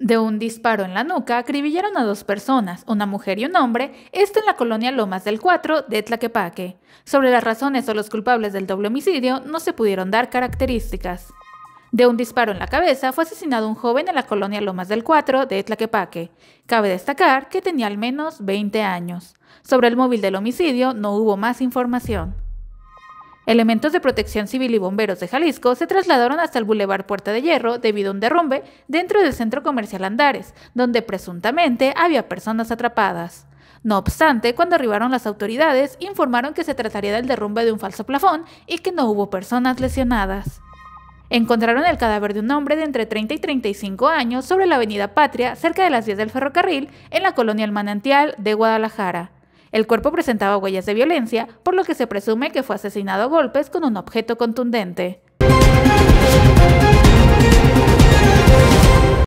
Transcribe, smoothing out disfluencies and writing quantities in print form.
De un disparo en la nuca acribillaron a dos personas, una mujer y un hombre, esto en la colonia Lomas del Cuatro de Tlaquepaque. Sobre las razones o los culpables del doble homicidio no se pudieron dar características. De un disparo en la cabeza fue asesinado un joven en la colonia Lomas del Cuatro de Tlaquepaque. Cabe destacar que tenía al menos 20 años. Sobre el móvil del homicidio no hubo más información. Elementos de Protección Civil y bomberos de Jalisco se trasladaron hasta el Boulevard Puerta de Hierro debido a un derrumbe dentro del centro comercial Andares, donde presuntamente había personas atrapadas. No obstante, cuando arribaron las autoridades, informaron que se trataría del derrumbe de un falso plafón y que no hubo personas lesionadas. Encontraron el cadáver de un hombre de entre 30 y 35 años sobre la avenida Patria, cerca de las vías del ferrocarril, en la colonia El Manantial de Guadalajara. El cuerpo presentaba huellas de violencia, por lo que se presume que fue asesinado a golpes con un objeto contundente.